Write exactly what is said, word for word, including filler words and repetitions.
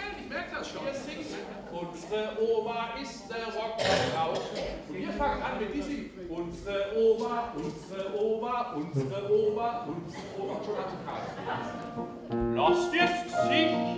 gefällt, ich merke das schon. Ihr singt, unsere Oma ist eine Rockfrau. Und wir fangen an mit diesem, unsere Oma, unsere Oma, unsere Oma, unsere Oma. Schon also Karten. Lasst ihr's Gesicht